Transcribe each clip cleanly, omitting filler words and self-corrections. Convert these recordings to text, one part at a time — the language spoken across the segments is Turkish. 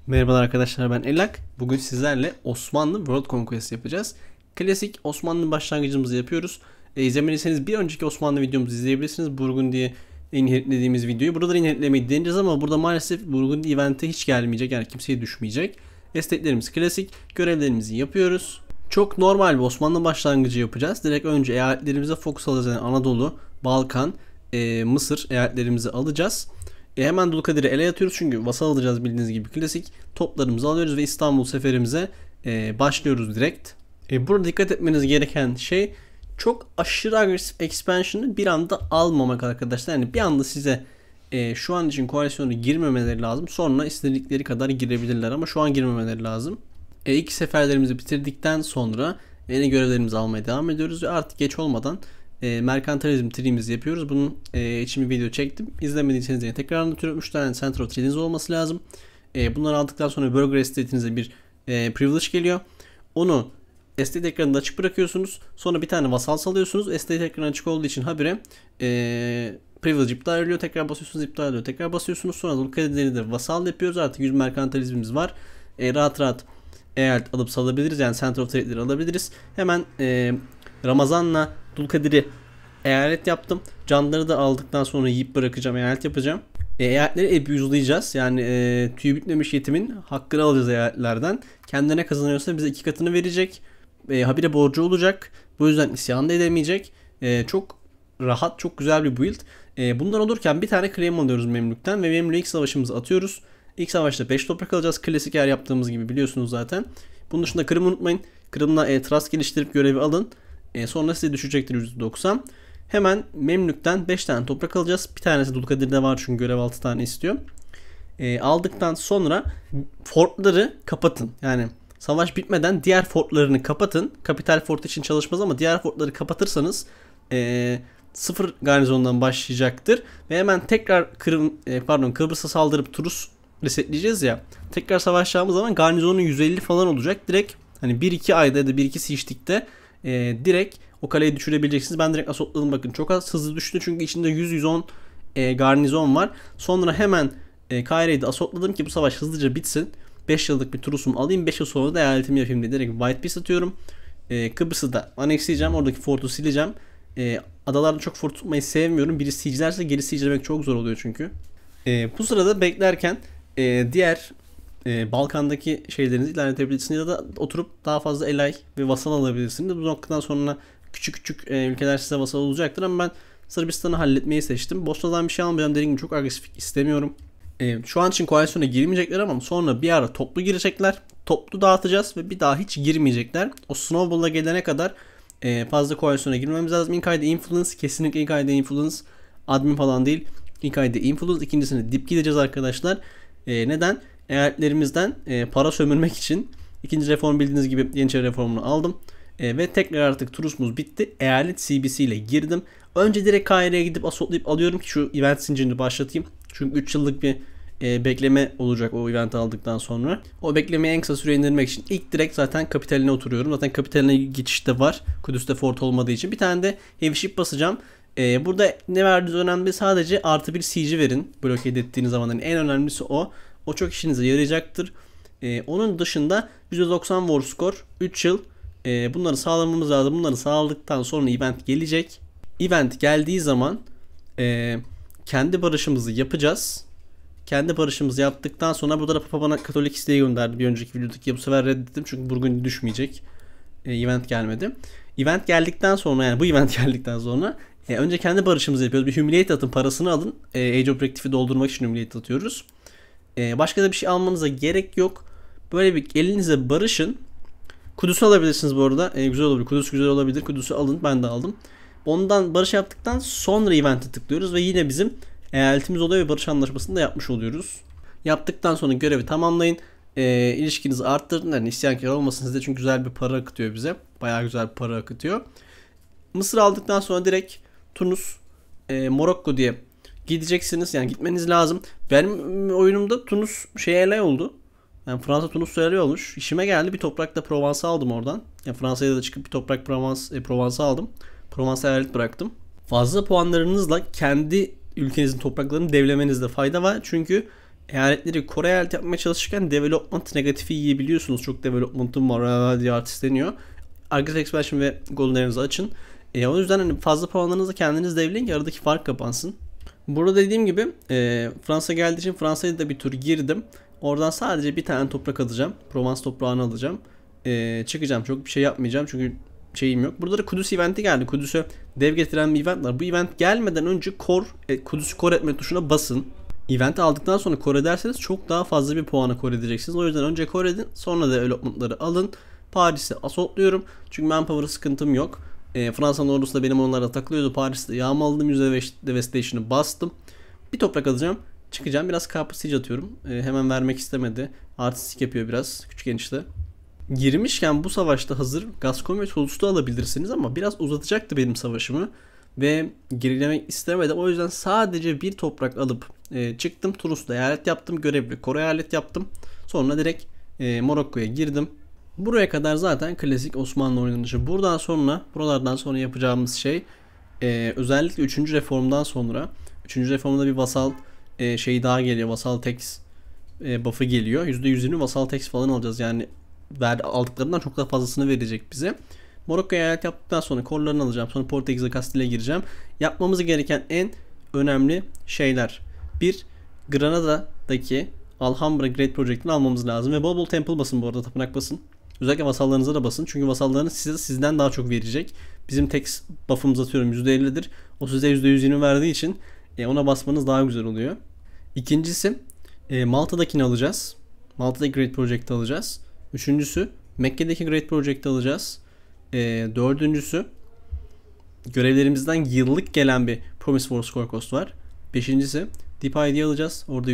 Merhabalar arkadaşlar, ben Elak. Bugün sizlerle Osmanlı World Conquest yapacağız. Klasik Osmanlı başlangıcımızı yapıyoruz. İzlemediyseniz bir önceki Osmanlı videomuzu izleyebilirsiniz. Burgundy'ye inheritlediğimiz videoyu. Burada da inheritlemeyi deneyeceğiz ama burada maalesef Burgundy event'e hiç gelmeyecek. Yani kimseye düşmeyecek. Esteklerimiz klasik. Görevlerimizi yapıyoruz. Çok normal bir Osmanlı başlangıcı yapacağız. Direkt önce eyaletlerimize fokus alacağız. Yani Anadolu, Balkan, Mısır eyaletlerimizi alacağız. Hemen Dulkadir'i ele atıyoruz çünkü vasal alacağız bildiğiniz gibi klasik. Toplarımızı alıyoruz ve İstanbul seferimize başlıyoruz direkt. Burada dikkat etmeniz gereken şey çok aşırı agresif expansion'ı bir anda almamak arkadaşlar. Yani bir anda size şu an için koalisyona girmemeleri lazım. Sonra istedikleri kadar girebilirler ama şu an girmemeleri lazım. İlk seferlerimizi bitirdikten sonra yeni görevlerimizi almaya devam ediyoruz ve artık geç olmadan merkantilizm tree'mizi yapıyoruz. Bunun için bir video çektim. İzlemediyseniz yine tekrar anlatıyorum. 3 tane Center of Tree'niz olması lazım. Bunları aldıktan sonra Burger Estate'inize bir privilege geliyor. Onu estate ekranında açık bırakıyorsunuz. Sonra bir tane vasal salıyorsunuz. Estate ekranı açık olduğu için habire privilege iptal ediyor. Tekrar basıyorsunuz, iptal ediyor. Tekrar basıyorsunuz. Sonra Dulkadir'i de vasal yapıyoruz. Artık 100 merkantilizmimiz var. Rahat rahat eyalet alıp salabiliriz. Yani Center of Trade'leri alabiliriz. Hemen Ramazan'la Dulkadir'i eyalet yaptım. Canları da aldıktan sonra yiyip bırakacağım. Eyalet yapacağım. Eyaletleri abuse'layacağız. Yani tüy bitmemiş yetimin hakkını alacağız eyaletlerden. Kendine kazanıyorsa bize 2 katını verecek. Habire borcu olacak. Bu yüzden isyan da edemeyecek. Çok rahat, çok güzel bir build. Bundan olurken bir tane claim alıyoruz Memlük'ten ve Memlük'e ilk savaşımızı atıyoruz. İlk savaşta 5 toprak alacağız. Klasik her yaptığımız gibi biliyorsunuz zaten. Bunun dışında Kırım'ı unutmayın. Kırım'la trust geliştirip görevi alın. Sonra size düşecektir %90. Hemen Memlük'ten 5 tane toprak alacağız. Bir tanesi Dulkadir'de var çünkü görev 6 tane istiyor. Aldıktan sonra fortları kapatın. Yani savaş bitmeden diğer fortlarını kapatın. Kapital fort için çalışmaz ama diğer fortları kapatırsanız sıfır garnizondan başlayacaktır. Ve hemen tekrar Kıbrıs'a saldırıp Tunus resetleyeceğiz ya. Tekrar savaşacağımız zaman garnizonun 150 falan olacak. Direkt hani 1-2 ayda ya da 1-2 siege'likte direkt o kaleyi düşürebileceksiniz. Ben direkt assaultladım, bakın çok az hızlı düştü çünkü içinde 100-110 garnizon var. Sonra hemen Kaire'yi de assaultladım ki bu savaş hızlıca bitsin. 5 yıllık bir turusumu alayım, 5 yıl sonra da eyaletimi yapayım diye direkt White Peace atıyorum. Kıbrıs'ı da annexleyeceğim, oradaki fortu sileceğim. Adalarda çok fort tutmayı sevmiyorum. Biri siege'lerse geri siegelemek çok zor oluyor çünkü. Bu sırada beklerken diğer Balkan'daki şeylerinizi ilerletebilirsiniz ya da oturup daha fazla elay ve vasal alabilirsiniz. Bu noktadan sonra küçük küçük ülkeler size vasal olacaktır ama ben Sırbistan'ı halletmeyi seçtim. Bosna'dan bir şey almayacağım, dediğim gibi çok agresif istemiyorum. Şu an için koalisyona girmeyecekler ama sonra bir ara toplu girecekler. Toplu dağıtacağız ve bir daha hiç girmeyecekler. O Snowball'a gelene kadar fazla koalisyona girmemiz lazım. İlk ayda influence, kesinlikle ilk ayda influence, admin falan değil. İlk ayda influence, ikincisine dip gideceğiz arkadaşlar. Neden? Eyaletlerimizden para sömürmek için. İkinci reform bildiğiniz gibi Yeniçeri reformunu aldım. Ve tekrar artık turusumuz bitti. Eyalet CBC ile girdim. Önce direkt Kaire'ye gidip assaultlayıp alıyorum ki şu event zincirini başlatayım. Çünkü 3 yıllık bir bekleme olacak o eventi aldıktan sonra. O beklemeyi en kısa süre indirmek için ilk direkt zaten kapitaline oturuyorum. Zaten kapitaline geçiş de var. Kudüs'te fort olmadığı için. Bir tane de heavy ship basacağım. Burada ne verdiğiniz önemli, sadece artı bir siege verin. Bloke ettiğiniz zaman en önemlisi o. O çok işinize yarayacaktır. Onun dışında %90 war score, 3 yıl. Bunları sağlamamız lazım. Bunları sağladıktan sonra event gelecek. Event geldiği zaman kendi barışımızı yapacağız. Kendi barışımızı yaptıktan sonra burada da Papa bana Katolik isteği gönderdi. Bir önceki videodaki, bu sefer reddettim çünkü Burgundy düşmeyecek. Event gelmedi. Event geldikten sonra, yani bu event geldikten sonra önce kendi barışımızı yapıyoruz. Bir humiliate atın, parasını alın. Age of Practice'i doldurmak için humiliate atıyoruz. Başka da bir şey almanıza gerek yok. Böyle bir elinize barışın. Kudüs'ü alabilirsiniz bu arada. Güzel olabilir. Kudüs güzel olabilir. Kudüs'ü alın. Ben de aldım. Ondan barış yaptıktan sonra event'e tıklıyoruz ve yine bizim eyaletimiz oluyor ve barış anlaşmasını da yapmış oluyoruz. Yaptıktan sonra görevi tamamlayın. İlişkinizi arttırın. Yani isyankar olmasın size çünkü güzel bir para akıtıyor bize. Bayağı güzel bir para akıtıyor. Mısır aldıktan sonra direkt Tunus, Morokko diye gideceksiniz. Yani gitmeniz lazım. Benim oyunumda Tunus elay oldu. Yani Fransa Tunus elay olmuş. İşime geldi. Bir toprakta Provence aldım oradan. Yani Fransa'ya da çıkıp bir toprak Provence aldım. Provence'a eyalet bıraktım. Fazla puanlarınızla kendi ülkenizin topraklarını devlemenizde fayda var. Çünkü Eyaletleri Kore eyaleti yapmaya çalışırken development negatifi yiyebiliyorsunuz. Çok development'ım var diye artistleniyor. Arctic Expansion ve Golden'larınızı açın. O yüzden hani fazla puanlarınızı kendiniz devleyin ki aradaki fark kapansın. Burada dediğim gibi Fransa geldiği için Fransa'ya da bir tur girdim. Oradan sadece bir tane toprak alacağım. Provence toprağını alacağım. Çıkacağım. Çok bir şey yapmayacağım çünkü şeyim yok. Burada da Kudüs eventi geldi. Kudüs'e dev getiren bir event var. Bu event gelmeden önce Kudüs'ü core etme tuşuna basın. Event'i aldıktan sonra core ederseniz çok daha fazla bir puana core edeceksiniz. O yüzden önce core edin, sonra development'ları alın. Paris'i assaultluyorum. Çünkü manpower'ı sıkıntım yok. Fransa'nın ordusu da benim onlara takılıyordu. Paris'te yağmaladım. %5 devastation'ı bastım. Bir toprak alacağım. Çıkacağım. Biraz kapı siege atıyorum. Hemen vermek istemedi. Artistik yapıyor biraz. Küçük enişte. Girmişken bu savaşta hazır Gascogne ve Toulouse'u alabilirsiniz ama biraz uzatacaktı benim savaşımı. Ve gerilemek istemedi. O yüzden sadece bir toprak alıp çıktım. Toulouse'da eyalet yaptım. Görevli Kore eyalet yaptım. Sonra direkt Morokko'ya girdim. Buraya kadar zaten klasik Osmanlı oynanışı. Buralardan sonra yapacağımız şey özellikle 3. reformdan sonra 3. reformda bir vasal şey daha geliyor. Vasal tax buff'ı geliyor. %120 vasal tax falan alacağız. Yani aldıklarından çok daha fazlasını verecek bize. Morokko'ya eyalet yaptıktan sonra korlarını alacağım. Sonra Portekiz'e Kastilya'ya gireceğim. Yapmamız gereken en önemli şeyler. Bir, Granada'daki Alhambra Great Project'ini almamız lazım. Ve bol bol temple basın bu arada. Tapınak basın. Özellikle vasallarınıza da basın. Çünkü vasallarınız sizden daha çok verecek. Bizim tax buff'ımız atıyorum %50'dir. O size %120 verdiği için ona basmanız daha güzel oluyor. İkincisi Malta'dakini alacağız. Malta'daki Great Project'i alacağız. Üçüncüsü Mekke'deki Great Project'i alacağız. Dördüncüsü görevlerimizden yıllık gelen bir Promise for Score Cost var. Beşincisi Deep ID alacağız. Orada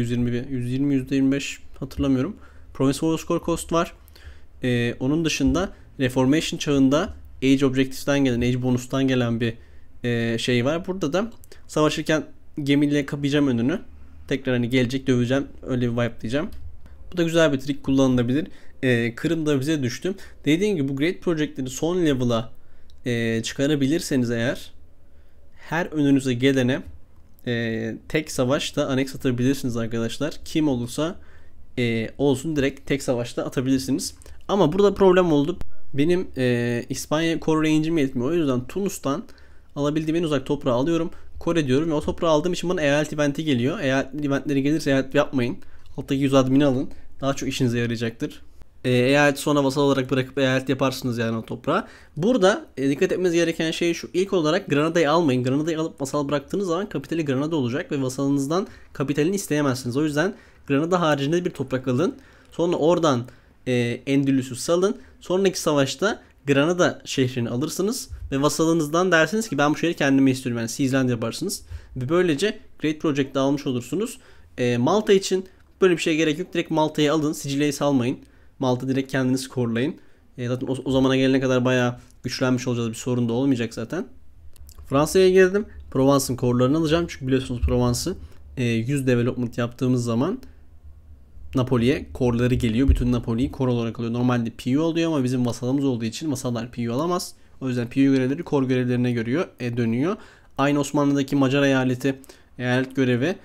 %25 hatırlamıyorum. Promise for Score Cost var. Onun dışında Reformation çağında Age Objectives'ten gelen, Age bonus'tan gelen bir şey var. Burada da savaşırken gemiyle kapayacağım önünü. Tekrar hani gelecek döveceğim. Öyle bir vibe diyeceğim. Bu da güzel bir trik, kullanılabilir. Kırım'da bize düştü. Dediğim gibi bu Great Project'leri son level'a çıkarabilirseniz eğer her önünüze gelene tek savaşta annex atabilirsiniz arkadaşlar. Kim olursa olsun direkt tek savaşta atabilirsiniz. Ama burada problem oldu. Benim İspanya core range'im yetmiyor. O yüzden Tunus'tan alabildiğim en uzak toprağı alıyorum. Core diyorum ve o toprağı aldığım için bana eyalet eventi geliyor. Eyalet eventleri gelirse eyalet yapmayın. Alttaki 100 admini alın. Daha çok işinize yarayacaktır. Eyalet sonra vasal olarak bırakıp eyalet yaparsınız yani o toprağa. Burada dikkat etmeniz gereken şey şu. İlk olarak Granada'yı almayın. Granada'yı alıp vasal bıraktığınız zaman kapitali Granada olacak ve vasalınızdan kapitalini isteyemezsiniz. O yüzden Granada haricinde bir toprak alın. Sonra oradan Endülüs'ü salın. Sonraki savaşta Granada şehrini alırsınız ve vasalınızdan dersiniz ki ben bu şehri kendime istiyorum. Yani Seasland yaparsınız. Ve böylece Great Project'ı almış olursunuz. Malta için böyle bir şeye gerek yok. Direkt Malta'yı alın. Sicilya'yı salmayın. Malta direkt kendiniz korlayın. Zaten o zamana gelene kadar bayağı güçlenmiş olacağız. Bir sorun da olmayacak zaten. Fransa'ya girdim. Provence'ın korlarını alacağım. Çünkü biliyorsunuz Provence'ı 100 development yaptığımız zaman Napoli'ye korları geliyor. Bütün Napoli'yi kor olarak alıyor. Normalde PU oluyor ama bizim vasalımız olduğu için vasallar PU alamaz. O yüzden PU görevleri kor görevlerine dönüyor. Aynı Osmanlı'daki Macar eyalet görevi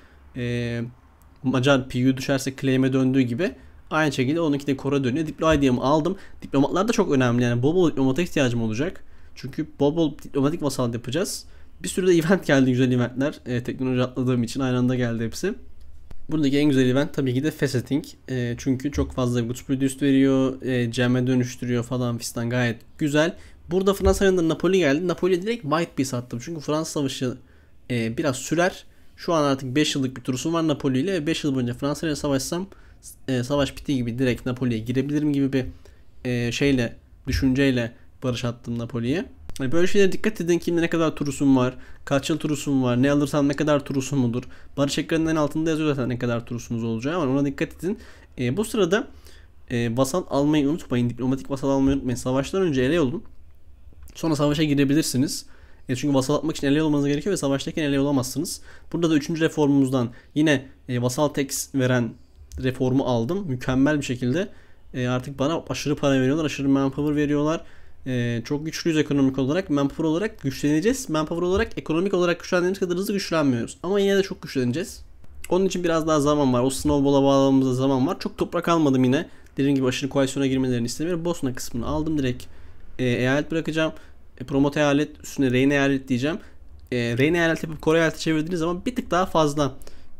Macar PU düşerse claim'e döndüğü gibi aynı şekilde onunki de kora dönüyor. Diploidiyamı aldım. Diplomatlar da çok önemli. Yani bol bol diplomata ihtiyacım olacak. Çünkü bol bol diplomatik vasal yapacağız. Bir sürü de event geldi. Güzel eventler. Teknoloji atladığım için aynı anda geldi hepsi. Buradaki en güzel event tabii ki de faceting. Çünkü çok fazla goods produced veriyor. Gem'e dönüştürüyor falan fistan, gayet güzel. Burada Fransa'nın da Napoli geldi. Napoli'ye direkt White Piece attım. Çünkü Fransız Savaşı biraz sürer. Şu an artık 5 yıllık bir turusum var Napoli ile. 5 yıl boyunca Fransa ile savaşsam savaş bittiği gibi direkt Napoli'ye girebilirim gibi bir düşünceyle barış attım Napoli'ye. Yani böyle şeylere dikkat edin. Kimde ne kadar turusum var, kaç yıl turusum var, ne alırsam ne kadar turusum olur. Barış ekranının en altında yazıyor zaten ne kadar turusunuz olacağı ama ona dikkat edin. Bu sırada vasal almayı unutmayın. Diplomatik vasal almayı unutmayın. Savaştan önce ele olun. Sonra savaşa girebilirsiniz. Çünkü vasal atmak için ele olmanız gerekiyor ve savaştayken ele olamazsınız. Burada da 3. reformumuzdan yine vasal tax veren reformu aldım. Mükemmel bir şekilde. Artık bana aşırı para veriyorlar. Aşırı manpower veriyorlar. Çok güçlüyüz ekonomik olarak. Manpower olarak güçleneceğiz. Manpower olarak ekonomik olarak güçlendiğimiz kadar hızlı güçlenmiyoruz. Ama yine de çok güçleneceğiz. Onun için biraz daha zaman var. O snowball'a bağlamamıza zaman var. Çok toprak almadım yine. Dediğim gibi aşırı koalisyona girmelerini istemiyorum. Bosna kısmını aldım direkt. Eyalet bırakacağım. Promote eyalet üstüne Reyna eyalet diyeceğim. Reyna eyalet yapıp Kore eyaleti çevirdiğiniz zaman bir tık daha fazla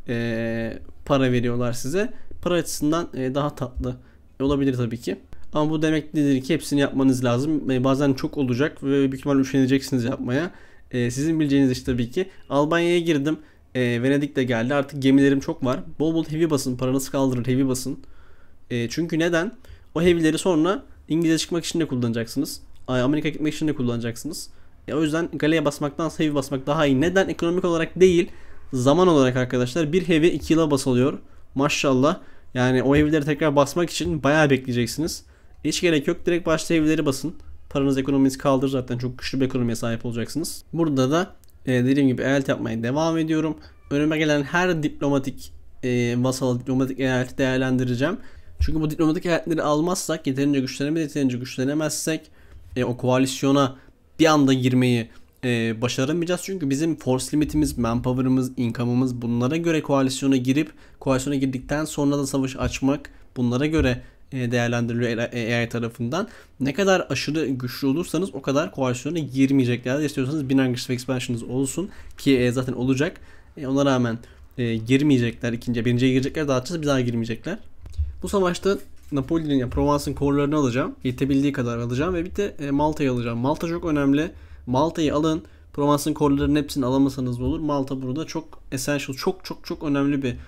para veriyorlar size. Para açısından daha tatlı olabilir tabii ki. Ama bu demek değildir ki hepsini yapmanız lazım. Bazen çok olacak ve büyük ihtimalle üşeneceksiniz yapmaya. Sizin bileceğiniz iş tabii ki. Albanya'ya girdim. Venedik de geldi. Artık gemilerim çok var. Bol bol heavy basın. Paranız kaldırır, heavy basın. Çünkü neden? O heavy'leri sonra İngiliz'e çıkmak için de kullanacaksınız. Amerika'ya gitmek için de kullanacaksınız. O yüzden galeye basmaktan heavy basmak daha iyi. Neden? Ekonomik olarak değil, zaman olarak arkadaşlar. Bir heavy 2 yıla basılıyor. Maşallah. Yani o heavy'leri tekrar basmak için bayağı bekleyeceksiniz. Hiç gerek yok. Direkt başta heavy'leri basın. Paranız, ekonominiz kaldır, zaten çok güçlü bir ekonomiye sahip olacaksınız. Burada da dediğim gibi eyalet yapmaya devam ediyorum. Önüme gelen her diplomatik vasal, diplomatik eyaleti değerlendireceğim. Çünkü bu diplomatik eyaletleri almazsak, yeterince güçlenemezsek o koalisyona bir anda girmeyi başaramayacağız. Çünkü bizim force limitimiz, manpower'ımız, income'ımız bunlara göre koalisyona girip koalisyona girdikten sonra da savaş açmak bunlara göre değerlendiriliyor AI tarafından. Ne kadar aşırı güçlü olursanız o kadar koalisyona girmeyecekler. İstiyorsanız Bin Aggressive Expansion'ınız olsun ki zaten olacak. Ona rağmen girmeyecekler. Birinciye girecekler, dağıtacağız, bir daha girmeyecekler. Bu savaşta Napoli'nin, yani Provence'ın korlarını alacağım. Yetebildiği kadar alacağım ve bir de Malta'yı alacağım. Malta çok önemli. Malta'yı alın. Provence'ın korlarının hepsini alamasanız da olur. Malta burada çok essential, çok önemli bir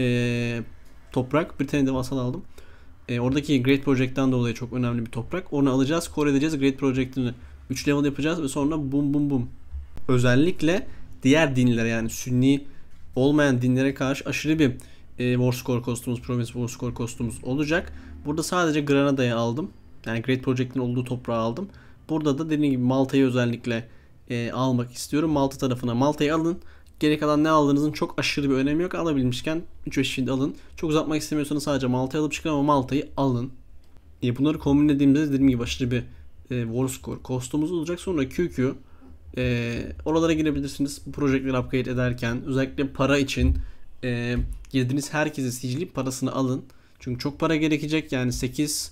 toprak. Britanya'da vasal aldım. Oradaki Great Project'ten dolayı çok önemli bir toprak. Onu alacağız, core edeceğiz. Great Project'ini 3 level yapacağız ve sonra bum. Özellikle diğer dinlere, yani Sünni olmayan dinlere karşı aşırı bir War Score kostumuz, Province War Score kostumuz olacak. Burada sadece Granada'yı aldım. Yani Great Project'in olduğu toprağı aldım. Burada da dediğim gibi Malta'yı özellikle almak istiyorum. Malta tarafına Malta'yı alın. Geri kalan ne aldığınızın çok aşırı bir önemi yok. Alabilmişken 3-5 şey alın. Çok uzatmak istemiyorsanız sadece Malta'yı alıp çıkın ama Malta'yı alın. Bunları kombinlediğimizde dediğim gibi aşırı bir War Score kostumuz olacak. Sonra QQ oralara girebilirsiniz. Bu projeleri upgrade ederken özellikle para için girdiğiniz herkese sicilip parasını alın. Çünkü çok para gerekecek. Yani 8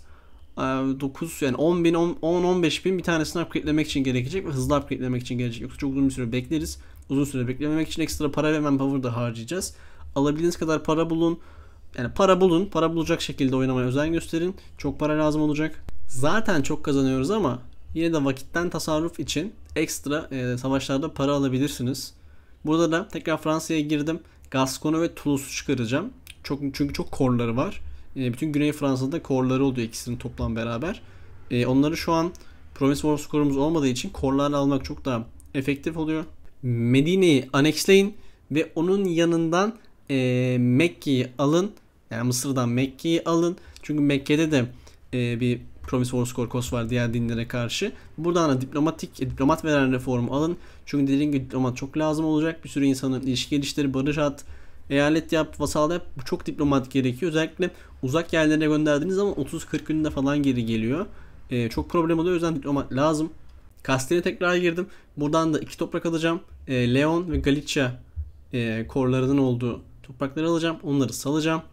9 yani 10 bin 10-15 bin bir tanesini upgrade'lemek için gerekecek ve hızlı upgrade'lemek için gerekecek. Yoksa çok uzun bir süre bekleriz. Uzun süre beklememek için ekstra para ve manpower da harcayacağız. Alabildiğiniz kadar para bulun. Yani para bulun. Para bulacak şekilde oynamaya özen gösterin. Çok para lazım olacak. Zaten çok kazanıyoruz ama yine de vakitten tasarruf için ekstra savaşlarda para alabilirsiniz. Burada da tekrar Fransa'ya girdim. Gascony ve Toulouse'u çıkaracağım. Çünkü çok korları var. Bütün Güney Fransa'da korları oluyor ikisinin toplam beraber. Onları şu an Province War Score'umuz olmadığı için korlarla almak çok daha efektif oluyor. Medine'yi annexleyin ve onun yanından Mekke'yi alın. Yani Mısır'dan Mekke'yi alın. Çünkü Mekke'de de bir Province War Score cost var diğer dinlere karşı. Buradan da diplomat veren reformu alın. Çünkü dediğim gibi diplomat çok lazım olacak. Bir sürü insanın ilişki gelişleri, barış at, eyalet yap, vasal yap. Bu çok diplomat gerekiyor. Özellikle uzak yerlere gönderdiğiniz zaman 30-40 günde falan geri geliyor. Çok problem oluyor. O yüzden diplomat lazım. Kastilya'ya tekrar girdim. Buradan da 2 toprak alacağım. Leon ve Galicia korlarının olduğu toprakları alacağım. Onları salacağım.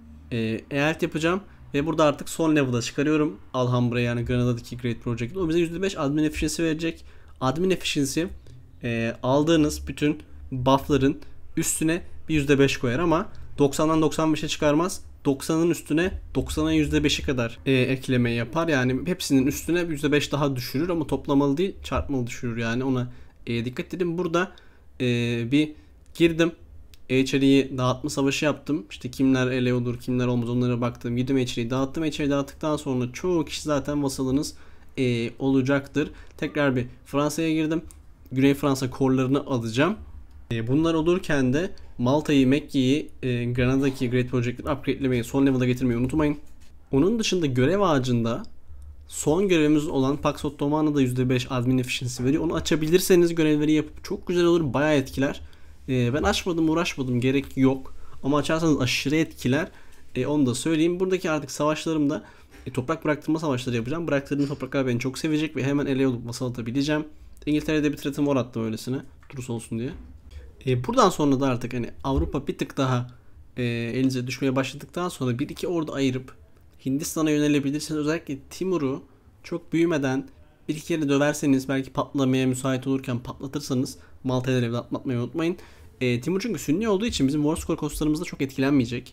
Eyalet yapacağım. Ve burada artık son level'a çıkarıyorum. Alhambra, yani Granada'daki Great Project. O bize %5 admin efficiency verecek. Admin efficiency aldığınız bütün buff'ların üstüne bir %5 koyar ama 90'dan 95'e çıkarmaz. 90'ın üstüne 90'a %5'i kadar ekleme yapar. Yani hepsinin üstüne %5 daha düşürür ama toplamalı değil, çarpmalı düşürür. Yani ona dikkat edin. Burada bir girdim. HR'yi dağıtma savaşı yaptım. İşte kimler ele olur, kimler olmaz onlara baktım. Girdim HR'yi dağıttım. HR'yi dağıttıktan sonra çoğu kişi zaten vasalınız olacaktır. Tekrar bir Fransa'ya girdim. Güney Fransa korlarını alacağım. Bunlar olurken de Malta'yı, Mekke'yi, Granada'daki Great Project'leri upgrade'lemeyi, son level'a getirmeyi unutmayın. Onun dışında görev ağacında son görevimiz olan Pax Ottomana da %5 admin efficiency veriyor. Onu açabilirseniz görevleri yapıp çok güzel olur, bayağı etkiler. Ben açmadım, uğraşmadım, gerek yok. Ama açarsanız aşırı etkiler. Onu da söyleyeyim. Buradaki artık savaşlarımda toprak bıraktırma savaşları yapacağım. Bıraktırdığım topraklar beni çok sevecek ve hemen ele olup vasal atabileceğim. İngiltere'de bir threat'im war attım öylesine. Turus olsun diye. Buradan sonra da artık hani Avrupa bir tık daha elinize düşmeye başladıktan sonra bir iki ordu ayırıp Hindistan'a yönelebilirsiniz. Özellikle Timur'u çok büyümeden bir iki kere döverseniz, belki patlamaya müsait olurken patlatırsanız Malta'ya devlet atlatmayı unutmayın. Timur çünkü Sünni olduğu için bizim War Score kostlarımızda çok etkilenmeyecek.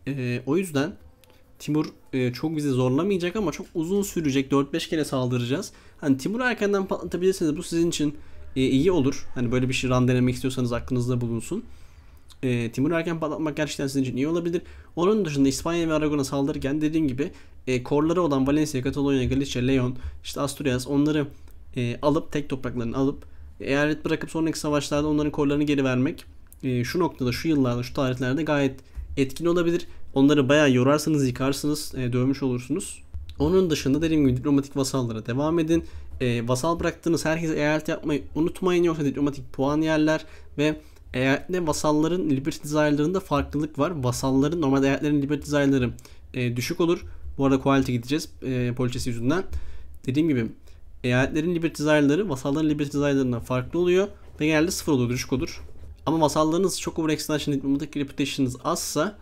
O yüzden Timur çok bizi zorlamayacak ama çok uzun sürecek. 4-5 kere saldıracağız. Hani Timur'u erkenden patlatabilirsiniz. Bu sizin için iyi olur. Hani böyle bir şey run denemek istiyorsanız aklınızda bulunsun. Timur'u erken patlatmak gerçekten sizin için iyi olabilir. Onun dışında İspanya ve Aragon'a saldırırken dediğim gibi korları olan Valencia, Catalonia, Galicia, Leon, işte Asturias, onları alıp tek topraklarını alıp eyalet bırakıp sonraki savaşlarda onların korlarını geri vermek şu noktada, şu yıllarda, şu tarihlerde gayet etkin olabilir. Onları bayağı yorarsanız, yıkarsınız, dövmüş olursunuz. Onun dışında dediğim gibi diplomatik vasallara devam edin. Vasal bıraktığınız herkese eyalet yapmayı unutmayın, yoksa diplomatik puan yerler ve eyaletle vasalların Liberty Desire'larında farklılık var. Vasalların, normalde eyaletlerin Liberty Desire'ları düşük olur. Bu arada quality gideceğiz poliçesi yüzünden. Dediğim gibi eyaletlerin Liberty Desire'ları vasalların Liberty Desire'larından farklı oluyor ve genelde sıfır olur, düşük olur. Ama vasallarınız çok overextension, diplomatic reputation'ınız azsa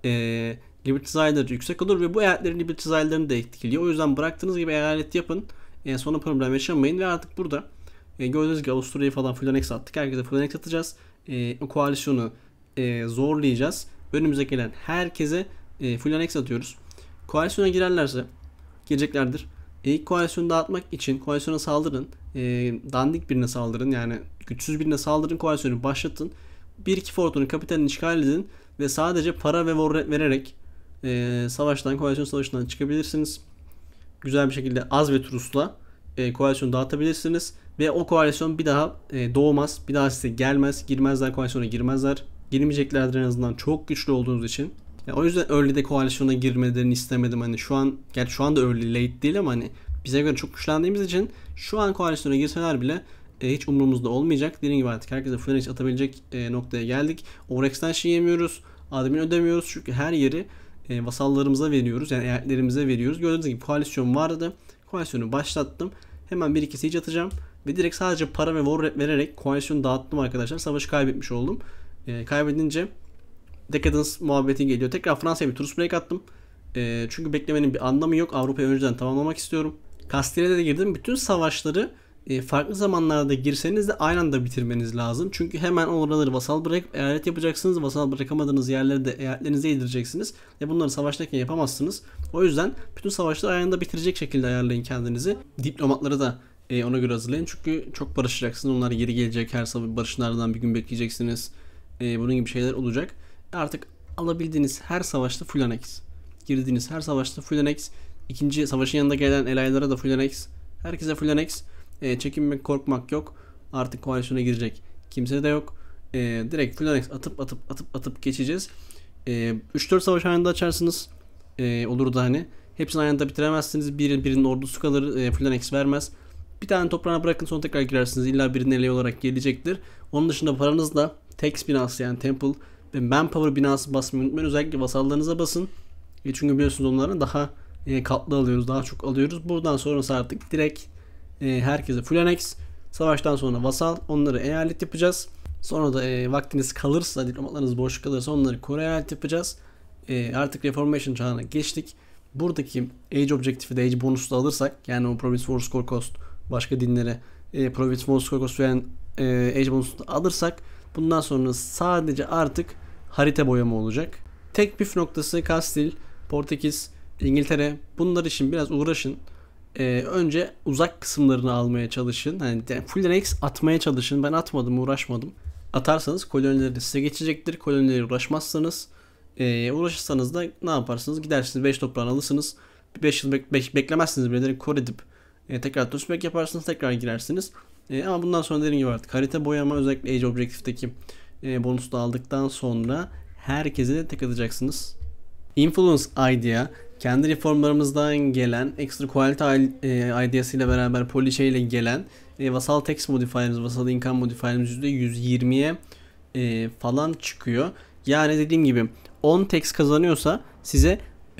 Liberty Desire'ları yüksek olur ve bu eyaletlerin Liberty Desire'larını da etkiliyor. O yüzden bıraktığınız gibi eyalet yapın. Sonra problem yaşamayın ve artık burada gördüğünüz gibi Avusturya'yı falan full annex attık. Herkese full annex atacağız. O koalisyonu zorlayacağız. Önümüze gelen herkese full annex atıyoruz. Koalisyona girerlerse, gireceklerdir. İlk koalisyonu dağıtmak için koalisyona saldırın. Dandik birine saldırın, yani güçsüz birine saldırın, koalisyonu başlatın. 1-2 fortunu kapitalini işgal edin ve sadece para ve war vererek savaştan, koalisyon savaşından çıkabilirsiniz. Güzel bir şekilde az ve trusla koalisyonu dağıtabilirsiniz ve o koalisyon bir daha doğmaz, bir daha size gelmez, girmezler, koalisyona girmezler. Girmeyeceklerdir en azından, çok güçlü olduğunuz için. Yani o yüzden early'de koalisyona girmelerini istemedim. Hani şu an, gerçi şu anda early late değil ama hani bize göre çok güçlendiğimiz için şu an koalisyona girseler bile hiç umurumuzda olmayacak. Dediğim gibi artık herkese full range atabilecek noktaya geldik. Overextension yemiyoruz, admin ödemiyoruz çünkü her yeri vasallarımıza veriyoruz, yani eyaletlerimize veriyoruz. Gördüğünüz gibi koalisyon vardı. Koalisyonu başlattım. Hemen 1-2 siege atacağım ve direkt sadece para ve war vererek koalisyonu dağıttım arkadaşlar. Savaşı kaybetmiş oldum. Kaybedince Decadence muhabbeti geliyor. Tekrar Fransa'ya bir truce break attım. Çünkü beklemenin bir anlamı yok. Avrupa'yı önceden tamamlamak istiyorum. Kastilya'da da girdim. Bütün savaşları farklı zamanlarda girseniz de aynı anda bitirmeniz lazım. Çünkü hemen oraları vasal bırakıp eyalet yapacaksınız. Vasal bırakamadığınız yerleri de eyaletlerinize yedireceksiniz. Ve bunları savaştayken yapamazsınız. O yüzden bütün savaşları aynı anda bitirecek şekilde ayarlayın kendinizi. Diplomatları da ona göre hazırlayın. Çünkü çok barışacaksınız. Onlar geri gelecek. Her savaş barışlardan bir gün bekleyeceksiniz. Bunun gibi şeyler olacak. Artık alabildiğiniz her savaşta full annex. Girdiğiniz her savaşta full annex. İkinci savaşın yanında gelen elaylara da full annex. Herkese full annex. Çekinmek, korkmak yok. Artık koalisyona girecek kimse de yok. Direkt full annex atıp geçeceğiz. 3-4 savaş aynı anda açarsınız. Olur da hani. Hepsini aynı anda bitiremezsiniz. Birinin ordusu kalır. Full annex vermez. Bir tane toprağına bırakın, sonra tekrar girersiniz. İlla birinin eleği olarak gelecektir. Onun dışında paranızla tax binası, yani temple ve manpower binası basmayı unutmayın. Özellikle vasallarınıza basın. Çünkü biliyorsunuz onların daha katlı alıyoruz. Daha çok alıyoruz. Buradan sonrası artık direkt herkese full annex. Savaştan sonra vasal. Onları eyalet yapacağız. Sonra da vaktiniz kalırsa, diplomatlarınız boş kalırsa onları Kore eyalet yapacağız. Artık Reformation çağına geçtik. Buradaki Age Objective'i de Age bonus'ta alırsak, yani o Province War Score Cost başka dinlere Province War Score Cost veren Age bonus'ta alırsak bundan sonra sadece artık harita boyama olacak. Tek püf noktası Kastil, Portekiz, İngiltere. Bunlar için biraz uğraşın. Önce uzak kısımlarını almaya çalışın. Yani full annex atmaya çalışın. Ben atmadım, uğraşmadım. Atarsanız kolonileri size geçecektir. Kolonileri uğraşmazsanız, uğraşırsanız da ne yaparsınız? Gidersiniz 5 toprağını alırsınız. 5 yıl beklemezsiniz bile, direkt core edip tekrar turspek yaparsınız, tekrar girersiniz. Ama bundan sonra dediğim gibi artık harita boyama, özellikle Age Objective'deki bonusunu aldıktan sonra herkese de tek atacaksınız. Influence Idea, kendi reformlarımızdan gelen extra quality ideasıyla beraber poliçe ile gelen vasal tax modifier'imiz, vasal income modifier'imiz %120'ye falan çıkıyor. Yani dediğim gibi 10 tax kazanıyorsa size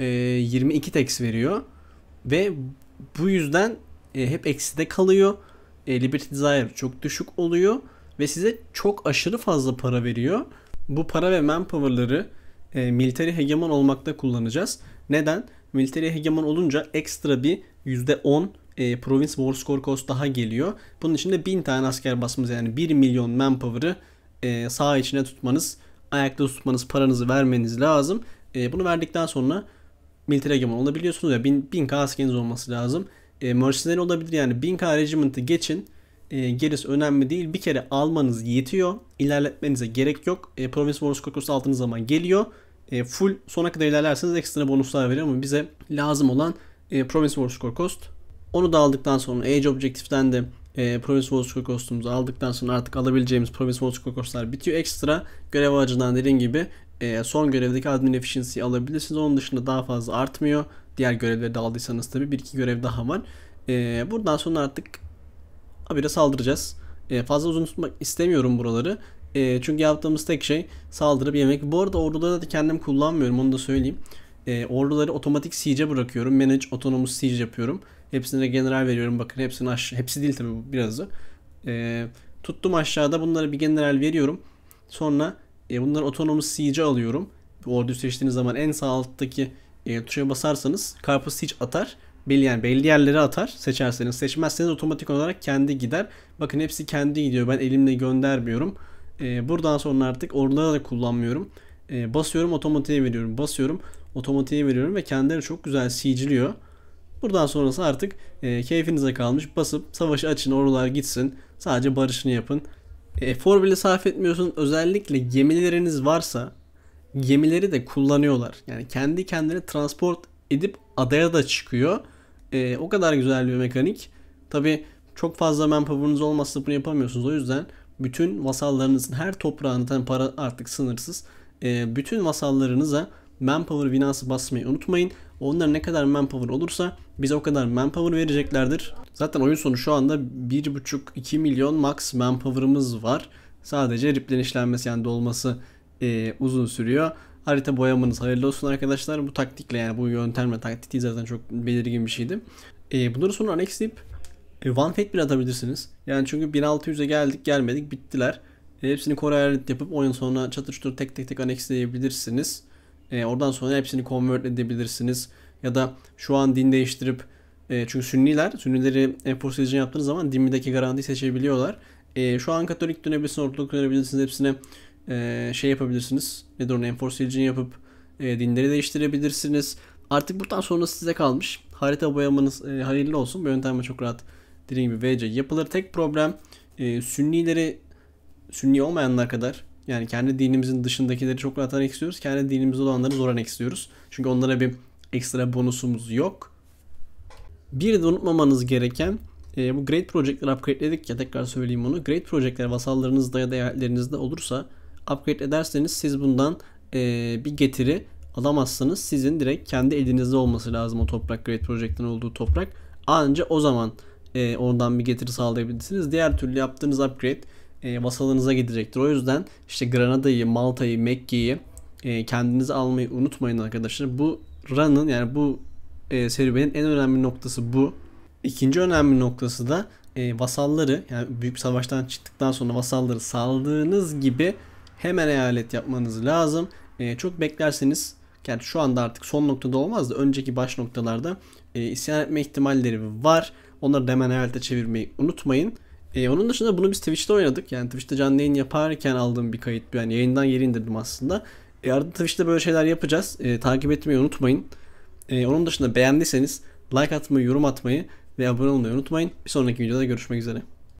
22 tax veriyor ve bu yüzden hep ekside kalıyor. Liberty Desire çok düşük oluyor ve size çok aşırı fazla para veriyor. Bu para ve manpower'ları military hegemon olmakta kullanacağız. Neden? Military hegemon olunca ekstra bir %10 province war score cost daha geliyor. Bunun için de 1000 tane asker basmanız, yani 1 milyon manpower'ı sağ içine tutmanız, ayakta tutmanız, paranızı vermeniz lazım. Bunu verdikten sonra military hegemon olabiliyorsunuz ya, 1000k askeriniz olması lazım. Mercenary olabilir, yani 1000k regiment'ı geçin. Gerisi önemli değil. Bir kere almanız yetiyor. İlerletmenize gerek yok. Province War Score Cost aldığınız zaman geliyor. Full sona kadar ilerlerseniz ekstra bonuslar veriyor ama bize lazım olan Province War Score Cost. Onu da aldıktan sonra Age Objective'den de Province War Score Cost'umuzu aldıktan sonra artık alabileceğimiz Province War Score Cost'lar bitiyor. Ekstra görev ağacından dediğim gibi son görevdeki Admin Efficiency'yi alabilirsiniz. Onun dışında daha fazla artmıyor. Diğer görevleri de aldıysanız tabii 1-2 görev daha var. Buradan sonra artık habire saldıracağız. Fazla uzun tutmak istemiyorum buraları. Çünkü yaptığımız tek şey saldırıp yemek. Bu arada orduları da kendim kullanmıyorum, onu da söyleyeyim. Orduları otomatik siege'e bırakıyorum. Manage Autonomous Siege yapıyorum. Hepsine general veriyorum. Bakın hepsini aşağı. Hepsi değil tabii, birazı. Tuttum aşağıda. Bunlara bir general veriyorum. Sonra bunları Autonomous Siege'e alıyorum. Orduyu seçtiğiniz zaman en sağ alttaki tuşa basarsanız Carpus Siege atar. Belli yerlere atar seçerseniz. Seçmezseniz otomatik olarak kendi gider. Bakın hepsi kendi gidiyor. Ben elimle göndermiyorum. Buradan sonra artık orduları da kullanmıyorum. Basıyorum otomatiğe veriyorum. Basıyorum otomatiğe veriyorum ve kendileri çok güzel siege'liyor. Buradan sonrası artık keyfinize kalmış. Basıp savaşı açın, ordular gitsin. Sadece barışını yapın. Efor bile sarf etmiyorsun. Özellikle gemileriniz varsa gemileri de kullanıyorlar. Yani kendi kendine transport edip adaya da çıkıyor. O kadar güzel bir mekanik. Tabi çok fazla manpower'ınız olmazsa bunu yapamıyorsunuz. O yüzden bütün vasallarınızın her toprağınızdan, para artık sınırsız. Bütün vasallarınıza manpower binası basmayı unutmayın. Onların ne kadar manpower olursa bize o kadar manpower vereceklerdir. Zaten oyun sonu şu anda 1,5-2 milyon max manpower'ımız var. Sadece replenishlenmesi, yani dolması uzun sürüyor. Harita boyamanız hayırlı olsun arkadaşlar. Bu taktikle, yani bu yöntemle, taktik zaten çok belirgin bir şeydi. Bunları sonra annexleyip one fate bile atabilirsiniz. Yani çünkü 1600'e gelmedik bittiler. Hepsini core ayarlık yapıp oyun sonra çatır çutur tek tek annexleyebilirsiniz. Oradan sonra hepsini convert edebilirsiniz. Ya da şu an din değiştirip çünkü Sünnileri enforce edici yaptığınız zaman dinmideki garantiyi seçebiliyorlar. Şu an Katolik dönebilirsiniz, Ortodoks dönebilirsiniz, hepsine şey yapabilirsiniz. Nedir onu, enforce edicini yapıp dinleri değiştirebilirsiniz. Artık buradan sonra size kalmış. Harita boyamanız hayırlı olsun. Bu yöntemle çok rahat dediğim gibi VC yapılır. Tek problem Sünni olmayanlar kadar, yani kendi dinimizin dışındakileri çok rahat istiyoruz. Kendi dinimizde olanları zor istiyoruz. Çünkü onlara bir ekstra bonusumuz yok. Bir de unutmamanız gereken bu Great Project'leri upgrade'ledik ya, tekrar söyleyeyim onu. Great Project'ler vasallarınızda ya da eyaletlerinizde olursa upgrade ederseniz siz bundan bir getiri alamazsınız. Sizin direkt kendi elinizde olması lazım o toprak, Great Project'in olduğu toprak. Anca o zaman oradan bir getiri sağlayabilirsiniz. Diğer türlü yaptığınız upgrade vasalınıza gidecektir. O yüzden işte Granada'yı, Malta'yı, Mekke'yi kendinize almayı unutmayın arkadaşlar. Bu run'ın, yani bu serüvenin en önemli noktası bu. İkinci önemli noktası da vasalları, yani büyük bir savaştan çıktıktan sonra vasalları saldığınız gibi hemen eyalet yapmanız lazım. Çok beklerseniz, yani şu anda artık son noktada olmaz da önceki baş noktalarda isyan etme ihtimalleri var. Onları da hemen eyalete çevirmeyi unutmayın. Onun dışında bunu biz Twitch'te oynadık. Yani Twitch'te canlı yayın yaparken aldığım bir kayıt. Yani yayından yeri indirdim aslında. Arada Twitch'te böyle şeyler yapacağız. Takip etmeyi unutmayın. Onun dışında beğendiyseniz like atmayı, yorum atmayı ve abone olmayı unutmayın. Bir sonraki videoda görüşmek üzere.